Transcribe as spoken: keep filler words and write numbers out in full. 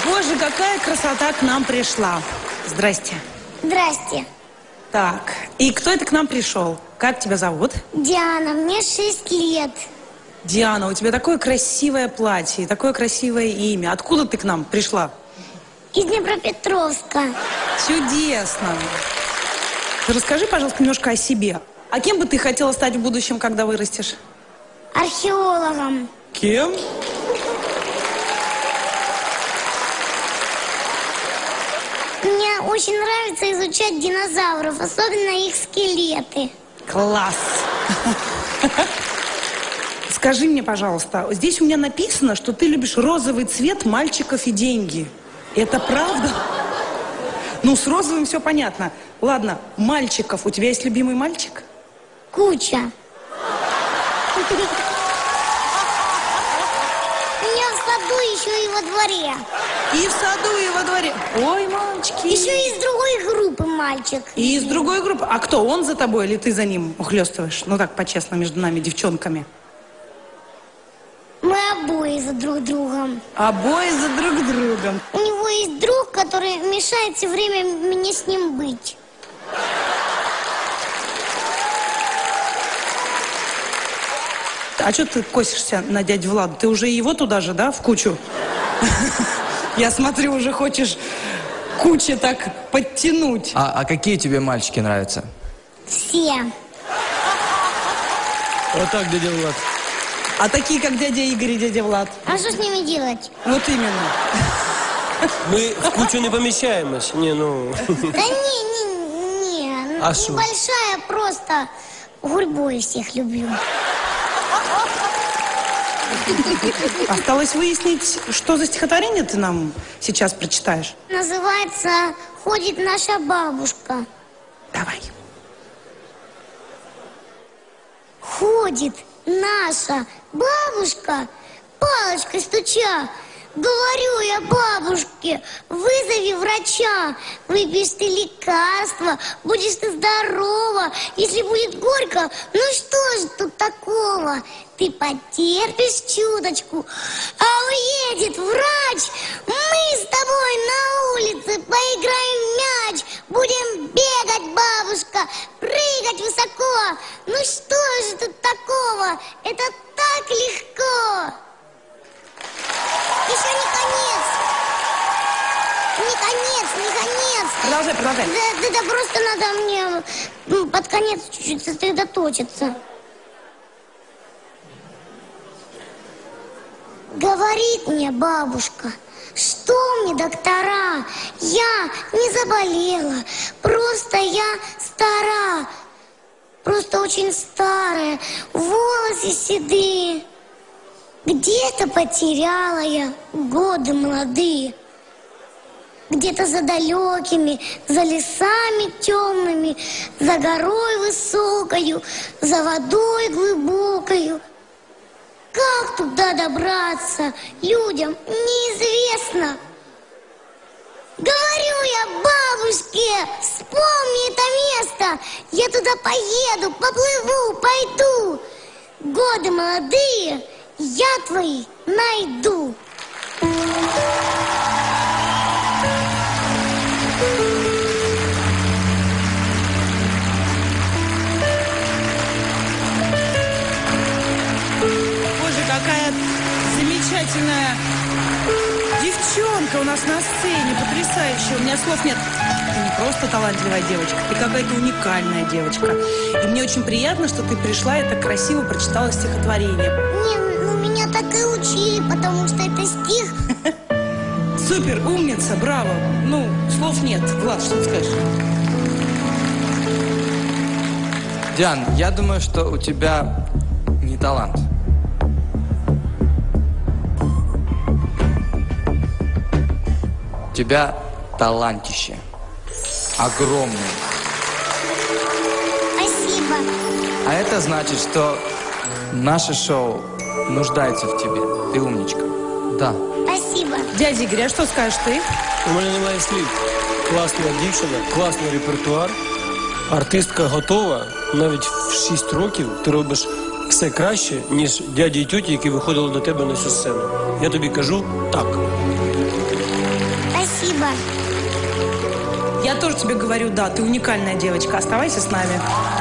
Боже, какая красота к нам пришла. Здрасте. Здрасте. Так, и кто это к нам пришел? Как тебя зовут? Диана, мне шесть лет. Диана, у тебя такое красивое платье, такое красивое имя. Откуда ты к нам пришла? Из Днепропетровска. Чудесно. Расскажи, пожалуйста, немножко о себе. А кем бы ты хотела стать в будущем, когда вырастешь? Археологом. Кем? Мне очень нравится изучать динозавров, особенно их скелеты. Класс. Скажи мне, пожалуйста, здесь у меня написано, что ты любишь розовый цвет мальчиков и деньги. Это правда? Ну, с розовым все понятно. Ладно, мальчиков. У тебя есть любимый мальчик? Куча. У меня в саду еще и во дворе. И в саду, и во дворе. Ой, мальчики. Еще и из другой группы мальчик. И из другой группы. А кто, он за тобой или ты за ним ухлёстываешь? Ну так, по-честному, между нами, девчонками. Мы обои за друг другом. Обои за друг другом. У него есть друг, который мешает все время мне с ним быть. А что ты косишься на дядю Владу? Ты уже его туда же, да, в кучу? Я смотрю, уже хочешь куче так подтянуть. А, а какие тебе мальчики нравятся? Все. Вот так, дядя Влад. А такие, как дядя Игорь и дядя Влад? А что с ними делать? Вот именно. Мы в кучу не помещаемся. Не, ну... Да не, не, не. А шо? Небольшая, просто гурьбой всех люблю. Осталось выяснить, что за стихотворение ты нам сейчас прочитаешь. Называется «Ходит наша бабушка». Давай. Ходит наша бабушка, палочкой стуча. Говорю я бабушке, вызови врача. Выпьешь ты лекарства, будешь ты здорова. Если будет горько, ну что же тут такого? Ты потерпишь чуточку, а уедет врач. Мы с тобой на улице поиграем в мяч. Будем бегать, бабушка, прыгать высоко. Ну что же тут такого? Это так легко. Еще не конец. Не конец, не конец. Продолжай, продолжай. Да, да, да просто надо мне ну, под конец чуть-чуть сосредоточиться. Говорит мне бабушка, что мне доктора? Я не заболела, просто я стара. Просто очень старая, волосы седые. Где-то потеряла я годы молодые. Где-то за далекими, за лесами темными, за горой высокою, за водой глубокою. Как туда добраться, людям неизвестно. Говорю я бабушке, вспомни это место. Я туда поеду, поплыву, пойду. Годы молодые я твои найду. Боже, какая замечательная девчонка у нас на сцене, потрясающая. У меня слов нет. Ты не просто талантливая девочка, ты какая-то уникальная девочка. И мне очень приятно, что ты пришла и так красиво прочитала стихотворение. Не, ну меня так и учили, потому что это стих. Супер, умница, браво. Ну, слов нет. Влад, что ты скажешь? Диан, я думаю, что у тебя не талант. У тебя талантище. Огромное. Спасибо. А это значит, что наше шоу нуждается в тебе. Ты умничка. Да. Спасибо. Дядя Игорь, а что скажешь ты? У мене немає слів. Класна дівчина, класний репертуар. Артистка готова. Навіть в шість років ти робиш все краще, ніж дяді і тьоті, які виходили до тебе на цю сцену. Я тобі кажу так. Спасибо. Я тоже тебе говорю, да, ты уникальная девочка. Оставайся с нами.